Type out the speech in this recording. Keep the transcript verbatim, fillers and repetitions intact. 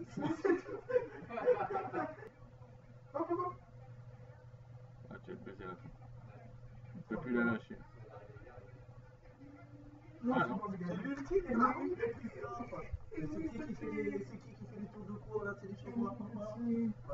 Ah, tu es pété là. On ne peut plus la lâcher. Ah non. C'est l'ultime, mais oui, il a pris ça. C'est qui qui fait les tours de cours là, c'est les Chinois.